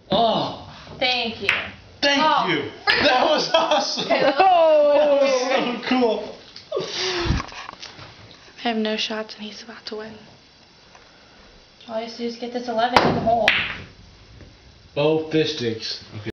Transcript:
Oh. Thank you. Thank you. That was awesome. Okay, That was so cool. I have no shots and he's about to win. All you have to do is get this 11 in the hole. Oh, fish sticks. Okay.